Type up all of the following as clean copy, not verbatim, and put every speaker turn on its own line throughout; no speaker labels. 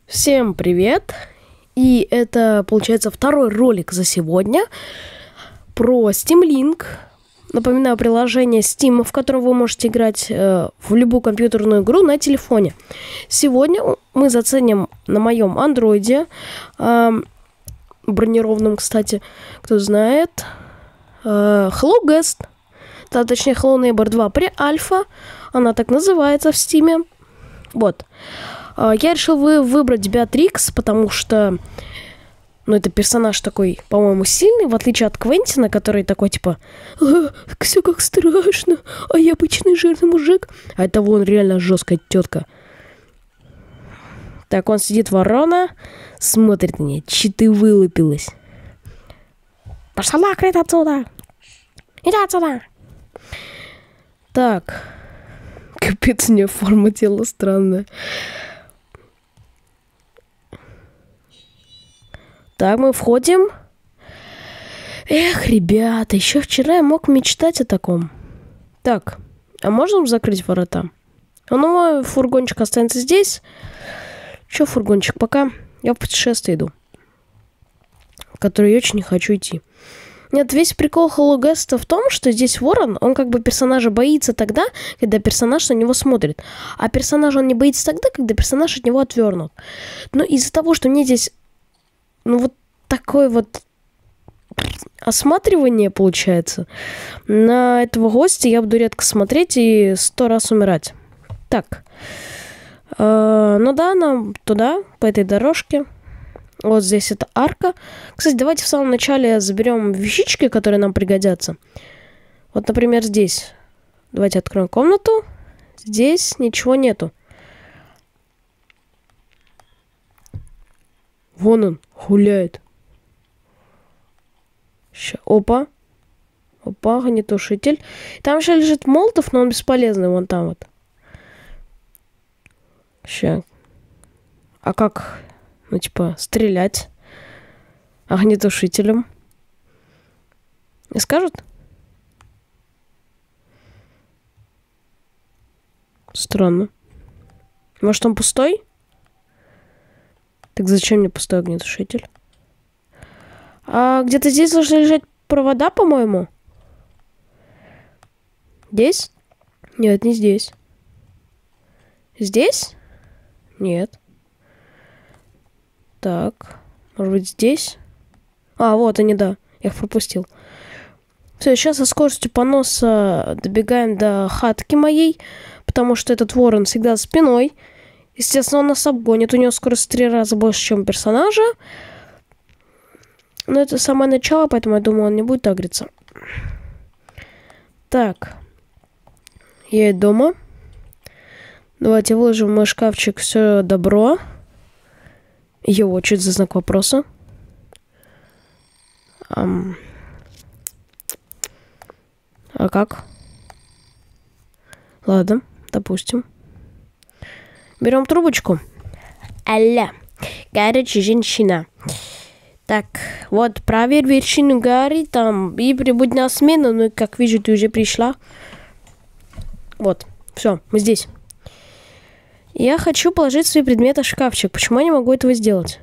Всем привет! И это, получается, второй ролик за сегодня про Steam Link. Напоминаю, приложение Steam, в котором вы можете играть в любую компьютерную игру на телефоне. Сегодня мы заценим на моем андроиде, бронированном, кстати, кто знает, Hello Guest, точнее Hello Neighbor 2 pre-альфа, она так называется в Steam. Вот. Я решил выбрать Беатрикс, потому что, это персонаж такой, по-моему, сильный, в отличие от Квентина, который такой, типа, все как страшно, а я обычный жирный мужик. А это вон реально жесткая тетка. Так, он сидит ворона, смотрит на нее, читы вылупилась. Пошла нахрен отсюда! Иди отсюда! Так. Капец, у нее форма тела странная. Так, мы входим. Эх, ребята, еще вчера я мог мечтать о таком. Так, а можно закрыть ворота? Мой фургончик останется здесь. Че фургончик? Пока я в путешествие иду, в который я очень не хочу идти. Нет, весь прикол Hello Guest в том, что здесь ворон, он как бы персонажа боится тогда, когда персонаж на него смотрит. А персонаж он не боится тогда, когда персонаж от него отвернут. Но из-за того, что мне здесь вот такое вот осматривание получается, на этого гостя я буду редко смотреть и 100 раз умирать. Так. Нам туда, по этой дорожке. Вот здесь это арка. Кстати, давайте в самом начале заберем вещички, которые нам пригодятся. Вот, например, здесь. Давайте откроем комнату. Здесь ничего нету. Вон он, гуляет. Опа. Опа, огнетушитель. Там еще лежит молотов, но он бесполезный. Вон там вот. Ща. А как, стрелять огнетушителем? Не скажут? Странно. Может, он пустой? Так зачем мне пустой огнетушитель? А где-то здесь должны лежать провода, по-моему. Здесь? Нет, не здесь. Здесь? Нет. Так. Может быть, здесь? А, вот они, да. Я их пропустил. Все, сейчас со скоростью поноса добегаем до хатки моей, потому что этот ворон всегда спиной. Естественно, он нас обгонит. У него скорость в 3 раза больше, чем у персонажа. Но это самое начало, поэтому я думаю, он не будет агриться. Так. Я дома. Давайте выложим в мой шкафчик все добро. Его очередь за знак вопроса. А как? Ладно, допустим. Берем трубочку. Алло, горячая женщина. Так, вот, проверь вершину горы там и прибудь на смену. Ну, как вижу, ты уже пришла. Вот, все, мы здесь. Я хочу положить свои предметы в шкафчик. Почему я не могу этого сделать?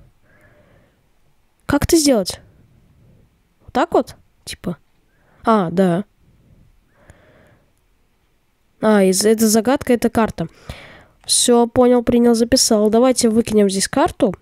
Как это сделать? Вот так вот? Типа. А, да. Это загадка, это карта. Все, понял, принял, записал. Давайте выкинем здесь карту.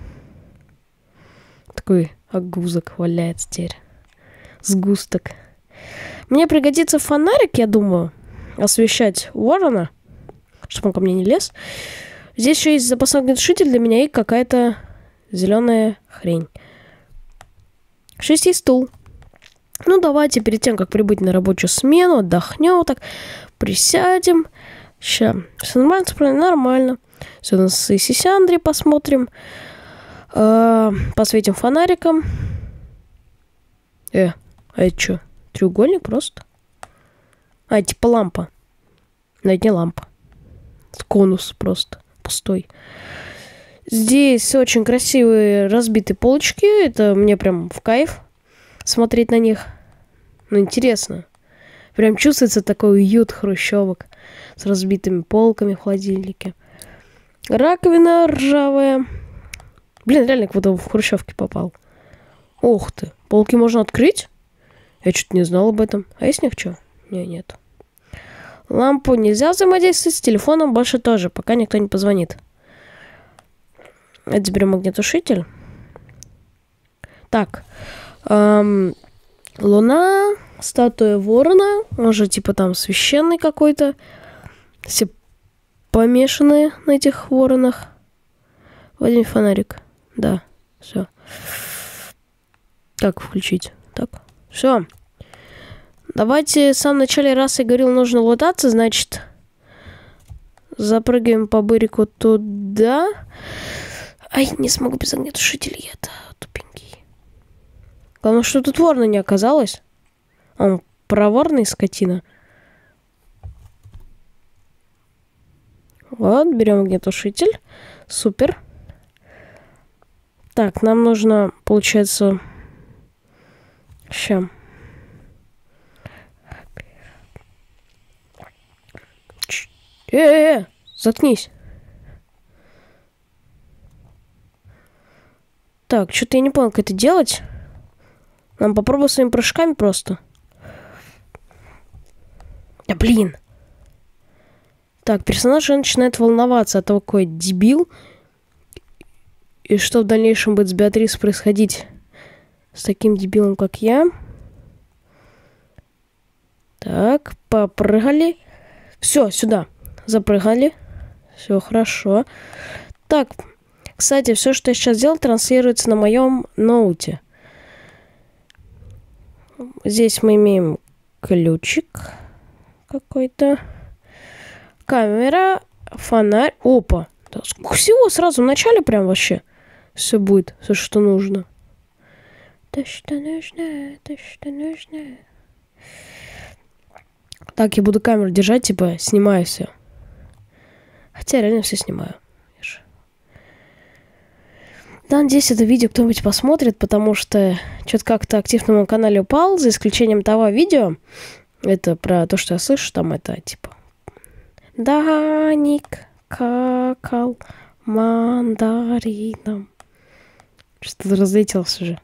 Такой огузок валяется теперь. Сгусток. Мне пригодится фонарик, я думаю, освещать ворона, чтобы он ко мне не лез. Здесь еще есть запасной огнетушитель для меня и какая-то зеленая хрень. Еще есть стул. Давайте перед тем, как прибыть на рабочую смену, отдохнем, так присядем. Сейчас. Все нормально, нормально. Все, на Сисяндре посмотрим. Посветим фонариком. А это что? Треугольник просто? Типа лампа. Но это не лампа. Конус просто. Пустой. Здесь очень красивые разбитые полочки. Это мне прям в кайф смотреть на них. Интересно. Прям чувствуется такой уют хрущевок с разбитыми полками в холодильнике. Раковина ржавая. Блин, реально как будто в хрущевке попал. Ух ты. Полки можно открыть? Я что-то не знал об этом. А есть них что? Нет. Лампу нельзя взаимодействовать с телефоном, больше тоже, пока никто не позвонит. Это заберем огнетушитель. Так. Луна, статуя ворона, может, типа там священный какой-то. Все помешаны на этих воронах. Возьми фонарик. Да, все. Как включить? Так, все. Давайте в самом начале, раз я говорил, нужно лутаться, значит, запрыгаем по бырику туда. Ай, не смогу без огнетушителя, я-то тупенький. Главное, что тут ворона не оказалось. Он проворный, скотина. Вот, берем огнетушитель. Супер. Так, нам нужно, получается... Ща. Заткнись. Так, что-то я не понял, как это делать. Нам попробуем своими прыжками просто. Да блин. Так, персонаж начинает волноваться от того, какой дебил. И что в дальнейшем будет с Беатрис происходить с таким дебилом, как я. Так, попрыгали. Все, сюда. Запрыгали. Все хорошо. Так, кстати, все, что я сейчас делал, транслируется на моем ноуте. Здесь мы имеем ключик какой-то. Камера, фонарь. Опа. Да, сколько всего сразу в начале прям вообще. Все будет, все, что нужно. То, что нужно, то, что нужно. Так, я буду камеру держать, типа, снимаю все. Хотя реально все снимаю. Да, надеюсь, это видео кто-нибудь посмотрит, потому что что-то как-то актив на моем канале упал, за исключением того видео. Это про то, что я слышу, там это, типа... Даник какал мандарином. Что-то разлетелось уже.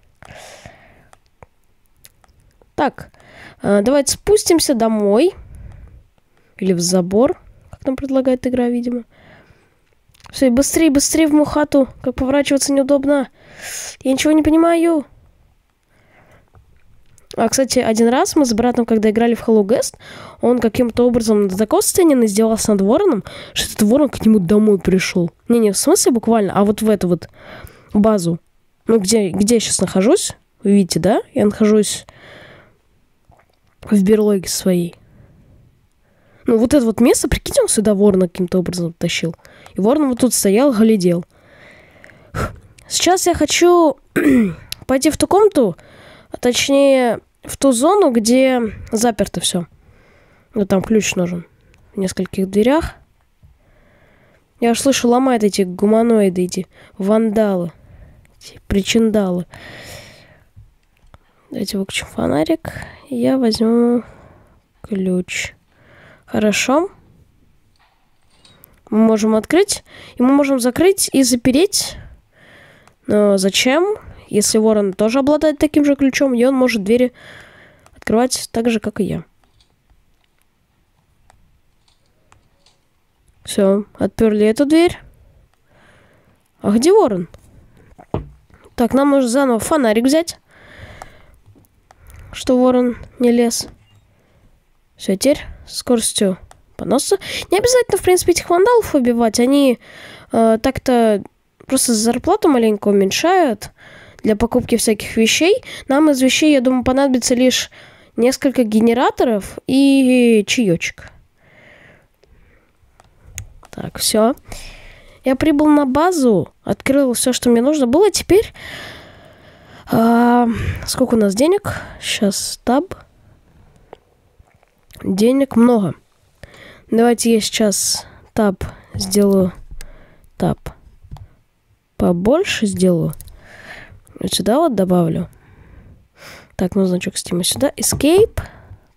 Так, давайте спустимся домой. Или в забор, как нам предлагает игра, видимо. Все, быстрее в мою хату. Как поворачиваться неудобно. Я ничего не понимаю. А, кстати, один раз мы с братом, когда играли в Hello Guest, он каким-то образом до такого состояния издевался над вороном, что этот ворон к нему домой пришел. Не, в смысле буквально, а вот в эту вот базу. Ну, где я сейчас нахожусь, вы видите, да? Я нахожусь в берлоге своей. Ну, вот это вот место, прикиньте, он сюда ворона каким-то образом тащил. И ворон вот тут стоял, глядел. Сейчас я хочу пойти в ту комнату, а точнее, в ту зону, где заперто все. Вот там ключ нужен. В нескольких дверях. Я аж слышу, ломают эти гуманоиды, эти вандалы. Эти причиндалы. Давайте выключим фонарик. Я возьму ключ. Хорошо. Мы можем открыть, и мы можем закрыть и запереть. Но зачем? Если ворон тоже обладает таким же ключом, и он может двери открывать так же, как и я. Все, отперли эту дверь. А где ворон? Так, нам нужно заново фонарик взять, что ворон не лез. Все, теперь скоростью поноса. Не обязательно, в принципе, этих вандалов убивать. Они так-то просто зарплату маленько уменьшают для покупки всяких вещей. Нам из вещей, я думаю, понадобится лишь несколько генераторов и чаечек. Так, все. Я прибыл на базу, открыл все, что мне нужно было. Теперь сколько у нас денег? Сейчас таб. Денег много. Давайте я сейчас таб сделаю. Таб побольше сделаю. Вот сюда вот добавлю. Так, ну значок Steam сюда. Escape.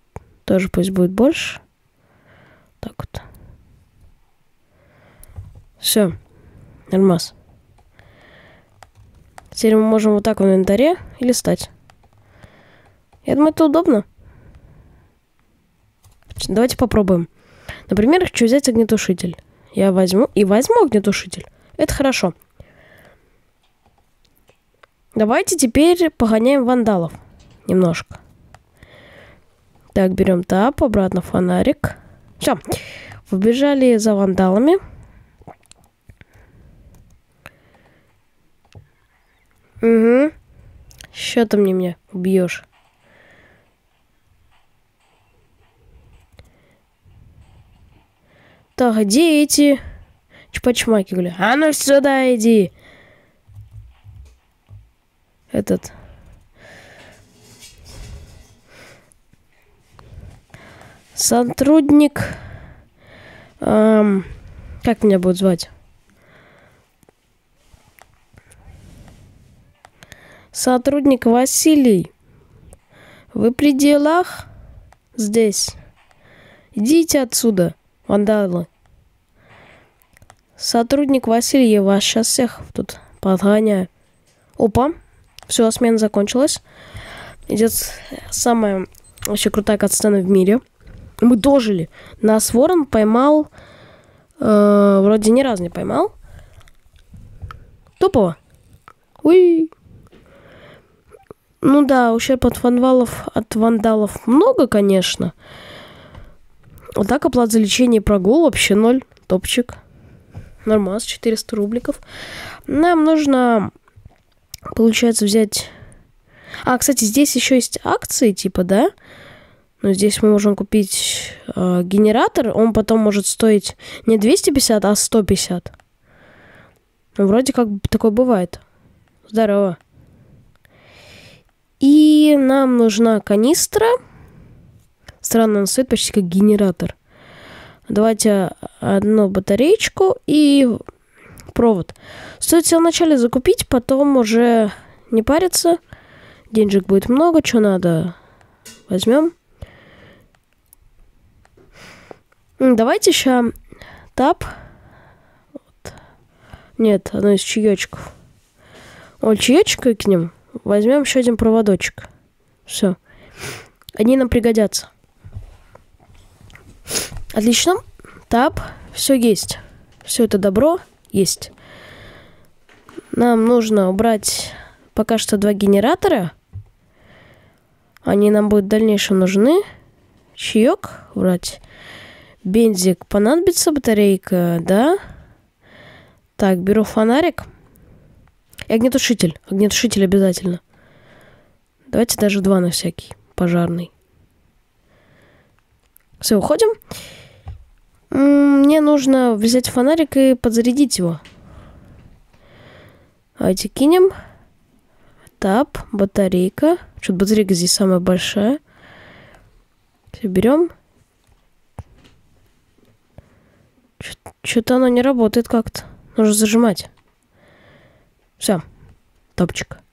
Тоже пусть будет больше. Так вот. Все. Нормас. Теперь мы можем вот так в инвентаре и листать. Я думаю, это удобно. Давайте попробуем. Например, хочу взять огнетушитель. Я возьму огнетушитель. Это хорошо. Давайте теперь погоняем вандалов. Немножко. Так, берем тап, обратно фонарик. Все. Побежали за вандалами. Угу. Что ты мне убьешь? Так, где эти чпачмаки, говорю? А ну сюда иди. Этот. Сотрудник. Как меня будут звать? Сотрудник Василий. Вы при делах? Здесь. Идите отсюда, вандалы. Сотрудник Василий, я вас сейчас всех тут подгоняю. Опа. Все, смена закончилась. Идет самая вообще крутая катсцена в мире. Мы дожили. Нас ворон поймал. Вроде ни разу не поймал. Топово. Уи. Ну да, ущерб от вандалов много, конечно. Вот так оплата за лечение и прогул вообще 0. Топчик. Нормас, 400 рубликов. Нам нужно, получается, взять... кстати, здесь еще есть акции, типа, да? Но здесь мы можем купить генератор. Он потом может стоить не 250, а 150. Ну, вроде как такое бывает. Здорово. И нам нужна канистра. Странно, она стоит почти как генератор. Давайте одну батареечку и провод. Стоит все вначале закупить, потом уже не париться. Денежек будет много, что надо, возьмем. Давайте еще тап. Вот. Нет, одно из чаечков. Чаечка к ним. Возьмем еще один проводочек. Все. Они нам пригодятся. Отлично. Тап. Все есть. Все это добро есть. Нам нужно убрать пока что 2 генератора. Они нам будут в дальнейшем нужны. Чаек убрать. Бензик понадобится, батарейка, да. Так, беру фонарик. И огнетушитель. Огнетушитель обязательно. Давайте даже 2 на всякий. Пожарный. Все, уходим. Мне нужно взять фонарик и подзарядить его. Давайте кинем. Тап, батарейка. Что-то батарейка здесь самая большая. Все, берем. Что-то оно не работает как-то. Нужно зажимать. Все. Топчик.